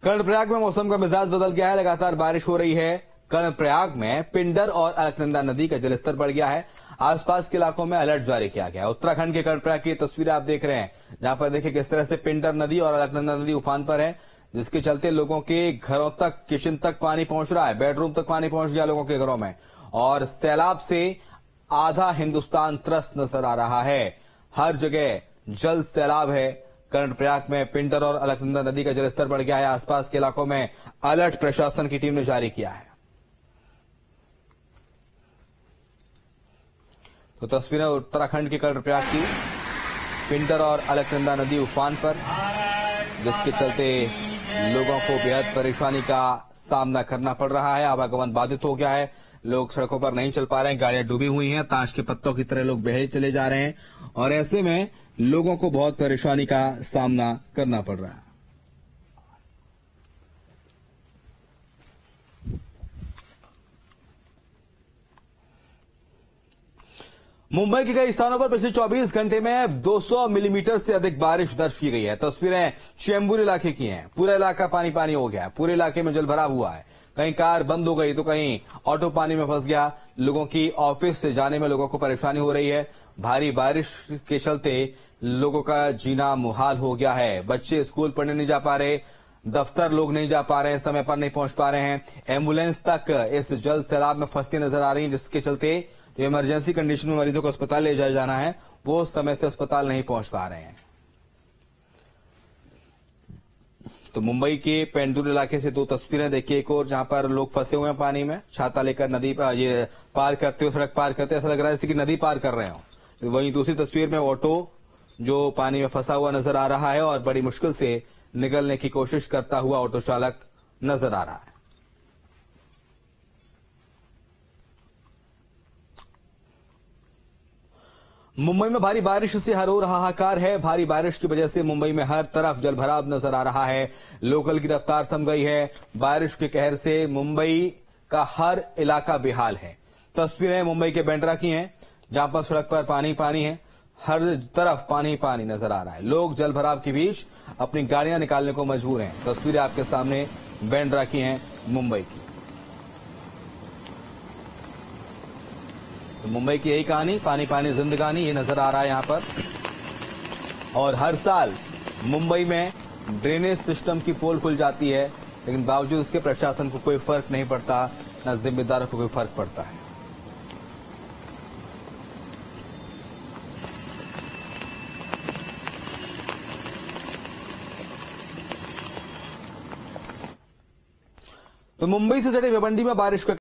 कर्णप्रयाग में मौसम का मिजाज बदल गया है। लगातार बारिश हो रही है। कर्णप्रयाग में पिंडर और अलकनंदा नदी का जलस्तर बढ़ गया है। आसपास के इलाकों में अलर्ट जारी किया गया है। उत्तराखंड के कर्णप्रयाग की तस्वीरें आप देख रहे हैं, जहां पर देखिए किस तरह से पिंडर नदी और अलकनंदा नदी उफान पर है, जिसके चलते लोगों के घरों तक, किचन तक पानी पहुंच रहा है। बेडरूम तक पानी पहुंच गया लोगों के घरों में, और सैलाब से आधा हिंदुस्तान त्रस्त नजर आ रहा है। हर जगह जल सैलाब है। कर्णप्रयाग में पिंडर और अलकनंदा नदी का जलस्तर बढ़ गया है। आसपास के इलाकों में अलर्ट प्रशासन की टीम ने जारी किया है। तो तस्वीरें उत्तराखंड के कर्णप्रयाग की, पिंडर और अलकनंदा नदी उफान पर, जिसके चलते लोगों को बेहद परेशानी का सामना करना पड़ रहा है। आवागमन बाधित हो गया है। लोग सड़कों पर नहीं चल पा रहे हैं, गाड़ियां डूबी हुई हैं, ताश के पत्तों की तरह लोग बहे चले जा रहे हैं, और ऐसे में लोगों को बहुत परेशानी का सामना करना पड़ रहा है। मुंबई के कई स्थानों पर पिछले 24 घंटे में 200 मिलीमीटर से अधिक बारिश दर्ज की गई है। तस्वीरें चेंबूर इलाके की हैं। पूरा इलाका पानी पानी हो गया है। पूरे इलाके में जलभराव हुआ है। कहीं कार बंद हो गई तो कहीं ऑटो पानी में फंस गया। लोगों की ऑफिस से जाने में लोगों को परेशानी हो रही है। भारी बारिश के चलते लोगों का जीना मुहाल हो गया है। बच्चे स्कूल पढ़ने नहीं जा पा रहे, दफ्तर लोग नहीं जा पा रहे हैं, समय पर नहीं पहुंच पा रहे हैं। एम्बुलेंस तक इस जल सैलाब में फंसती नजर आ रही है, जिसके चलते जो इमरजेंसी कंडीशन में मरीजों को अस्पताल ले जाया जाना है, वो समय से अस्पताल नहीं पहुंच पा रहे हैं। तो मुंबई के पेंडुर इलाके से दो तस्वीरें देखिए। एक और जहां पर लोग फंसे हुए हैं पानी में, छाता लेकर नदी ये पार करते हुए, सड़क पार करते, ऐसा लग रहा है जैसे कि नदी पार कर रहे हो। वहीं दूसरी तस्वीर में ऑटो जो पानी में फंसा हुआ नजर आ रहा है, और बड़ी मुश्किल से निकलने की कोशिश करता हुआ ऑटो चालक नजर आ रहा है। मुंबई में भारी बारिश से हर ओर हाहाकार है। भारी बारिश की वजह से मुंबई में हर तरफ जलभराव नजर आ रहा है। लोकल की रफ्तार थम गई है। बारिश के कहर से मुंबई का हर इलाका बेहाल है। तस्वीरें मुंबई के बांद्रा की हैं, जहां पर सड़क पर पानी पानी है। हर तरफ पानी पानी नजर आ रहा है। लोग जलभराव के बीच अपनी गाड़ियां निकालने को मजबूर हैं। तस्वीरें आपके सामने बांद्रा की हैं, मुंबई की। तो मुंबई की यही कहानी, पानी पानी जिंदगानी, ये नजर आ रहा है यहां पर। और हर साल मुंबई में ड्रेनेज सिस्टम की पोल खुल जाती है, लेकिन बावजूद उसके प्रशासन को कोई फर्क नहीं पड़ता, न जिम्मेदारों को कोई फर्क पड़ता है। तो मुंबई से सटे भिवंडी में बारिश का